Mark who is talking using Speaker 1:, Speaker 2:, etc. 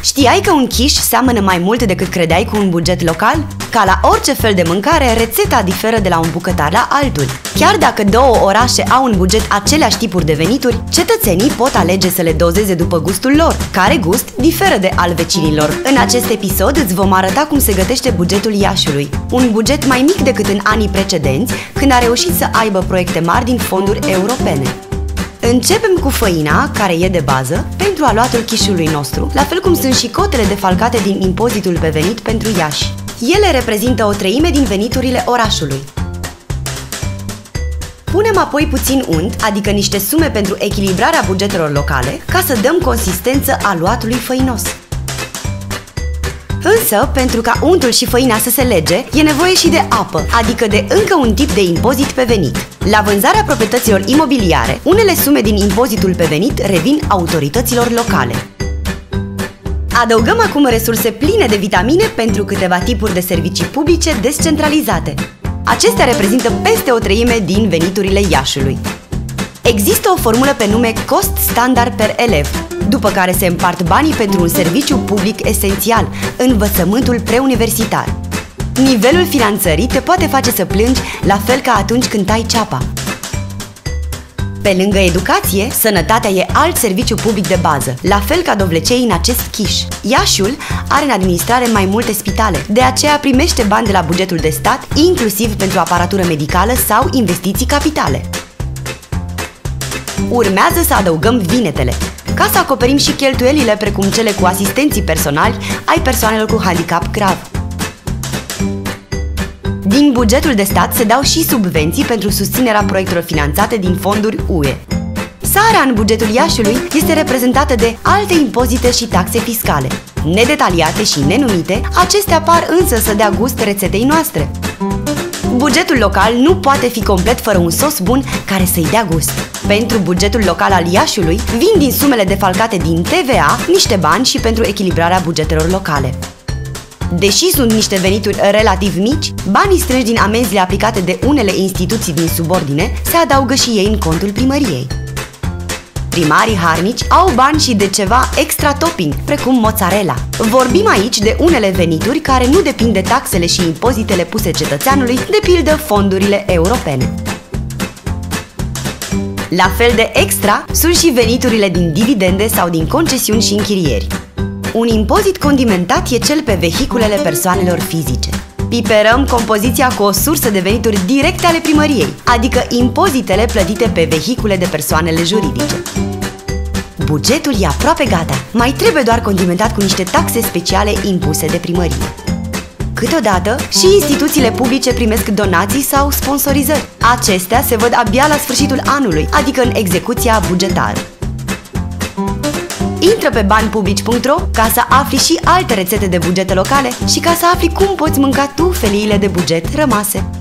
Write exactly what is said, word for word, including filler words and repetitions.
Speaker 1: Știai că un quiche seamănă mai mult decât credeai cu un buget local? Ca la orice fel de mâncare, rețeta diferă de la un bucătar la altul. Chiar dacă două orașe au în buget aceleași tipuri de venituri, cetățenii pot alege să le dozeze după gustul lor, care gust diferă de al vecinilor. În acest episod îți vom arăta cum se gătește bugetul Iașiului, un buget mai mic decât în anii precedenți, când a reușit să aibă proiecte mari din fonduri europene. Începem cu făina, care e de bază, pentru aluatul quiche-ului nostru, la fel cum sunt și cotele defalcate din impozitul pe venit pentru Iași. Ele reprezintă o treime din veniturile orașului. Punem apoi puțin unt, adică niște sume pentru echilibrarea bugetelor locale, ca să dăm consistență aluatului făinos. Însă, pentru ca untul și făina să se lege, e nevoie și de apă, adică de încă un tip de impozit pe venit. La vânzarea proprietăților imobiliare, unele sume din impozitul pe venit revin autorităților locale. Adăugăm acum resurse pline de vitamine pentru câteva tipuri de servicii publice descentralizate. Acestea reprezintă peste o treime din veniturile Iașiului. Există o formulă pe nume cost standard per elev, după care se împart banii pentru un serviciu public esențial, învățământul preuniversitar. Nivelul finanțării te poate face să plângi, la fel ca atunci când tai ceapa. Pe lângă educație, sănătatea e alt serviciu public de bază, la fel ca dovlecei în acest quiche. Iașiul are în administrare mai multe spitale, de aceea primește bani de la bugetul de stat, inclusiv pentru aparatură medicală sau investiții capitale. Urmează să adăugăm vinetele, ca să acoperim și cheltuielile precum cele cu asistenții personali ai persoanelor cu handicap grav. Din bugetul de stat se dau și subvenții pentru susținerea proiectelor finanțate din fonduri U E. Sarea în bugetul Iașiului este reprezentată de alte impozite și taxe fiscale. Nedetaliate și nenumite, acestea par însă să dea gust rețetei noastre. Bugetul local nu poate fi complet fără un sos bun care să-i dea gust. Pentru bugetul local al Iașiului vin din sumele defalcate din T V A niște bani și pentru echilibrarea bugetelor locale. Deși sunt niște venituri relativ mici, banii strânși din amenziile aplicate de unele instituții din subordine se adaugă și ei în contul primăriei. Primarii harnici au bani și de ceva extra topping, precum mozzarella. Vorbim aici de unele venituri care nu depind de taxele și impozitele puse cetățeanului, de pildă fondurile europene. La fel de extra sunt și veniturile din dividende sau din concesiuni și închirieri. Un impozit condimentat e cel pe vehiculele persoanelor fizice. Piperăm compoziția cu o sursă de venituri directe ale primăriei, adică impozitele plătite pe vehicule de persoanele juridice. Bugetul e aproape gata, mai trebuie doar condimentat cu niște taxe speciale impuse de primărie. Câteodată, și instituțiile publice primesc donații sau sponsorizări. Acestea se văd abia la sfârșitul anului, adică în execuția bugetară. Intră pe bani publici punct ro ca să afli și alte rețete de bugete locale și ca să afli cum poți mânca tu feliile de buget rămase.